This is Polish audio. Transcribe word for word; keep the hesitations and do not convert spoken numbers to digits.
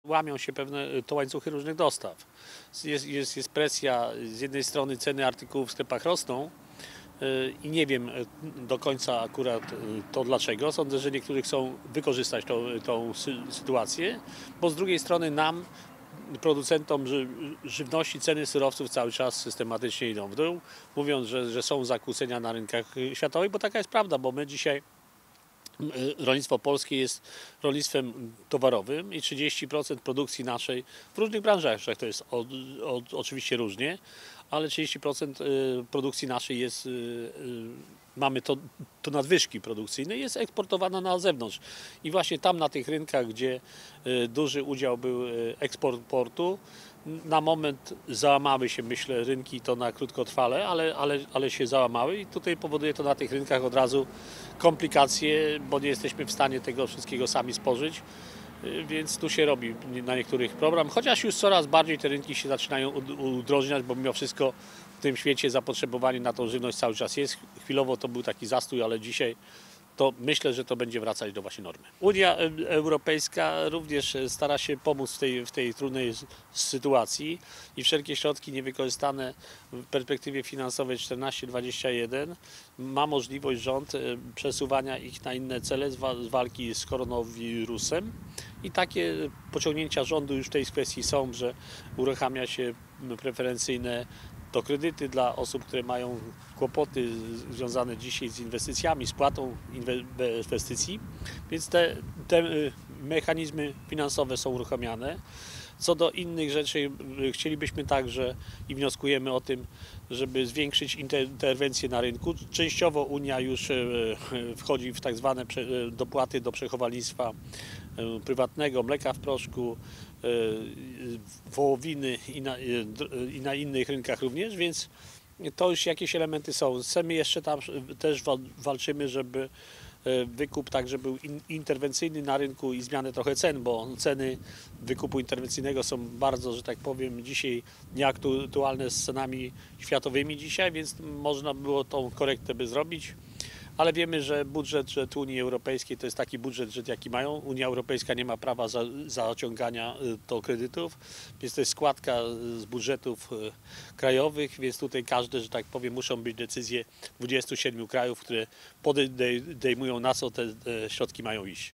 Łamią się pewne to łańcuchy różnych dostaw. Jest, jest, jest presja, z jednej strony ceny artykułów w sklepach rosną yy, i nie wiem do końca akurat yy, to dlaczego. Sądzę, że niektórzy chcą wykorzystać tą, tą sy sytuację, bo z drugiej strony nam, producentom ży żywności, ceny surowców cały czas systematycznie idą w dół, mówiąc, że, że są zakłócenia na rynkach światowych, bo taka jest prawda, bo my dzisiaj rolnictwo polskie jest rolnictwem towarowym i trzydzieści procent produkcji naszej w różnych branżach, to jest od, od, oczywiście różnie, ale trzydzieści procent produkcji naszej jest, mamy to, to nadwyżki produkcyjne, jest eksportowana na zewnątrz. I właśnie tam na tych rynkach, gdzie duży udział był eksportu, na moment załamały się, myślę, rynki, to na krótkotrwale, ale, ale, ale się załamały i tutaj powoduje to na tych rynkach od razu komplikacje, bo nie jesteśmy w stanie tego wszystkiego sami spożyć, więc tu się robi na niektórych problem, chociaż już coraz bardziej te rynki się zaczynają udrożniać, bo mimo wszystko w tym świecie zapotrzebowanie na tą żywność cały czas jest. Chwilowo to był taki zastój, ale dzisiaj to myślę, że to będzie wracać do właśnie normy. Unia Europejska również stara się pomóc w tej, w tej trudnej sytuacji i wszelkie środki niewykorzystane w perspektywie finansowej czternaście dwadzieścia jeden ma możliwość rząd przesuwania ich na inne cele z walki z koronawirusem i takie pociągnięcia rządu już w tej kwestii są, że uruchamia się preferencyjne to kredyty dla osób, które mają kłopoty związane dzisiaj z inwestycjami, spłatą inwestycji, więc te, te mechanizmy finansowe są uruchamiane. Co do innych rzeczy chcielibyśmy także i wnioskujemy o tym, żeby zwiększyć interwencję na rynku. Częściowo Unia już wchodzi w tak zwane dopłaty do przechowalnictwa prywatnego, mleka w proszku, wołowiny i na, i na innych rynkach również, więc to już jakieś elementy są. Chcemy jeszcze tam też walczymy, żeby wykup także był interwencyjny na rynku i zmianę trochę cen, bo ceny wykupu interwencyjnego są bardzo, że tak powiem, dzisiaj nieaktualne z cenami światowymi dzisiaj, więc można było tą korektę by zrobić. Ale wiemy, że budżet że Unii Europejskiej to jest taki budżet, że jaki mają. Unia Europejska nie ma prawa za, zaciągania do kredytów, więc to jest składka z budżetów krajowych, więc tutaj każde, że tak powiem, muszą być decyzje dwudziestu siedmiu krajów, które podejmują, na co te środki mają iść.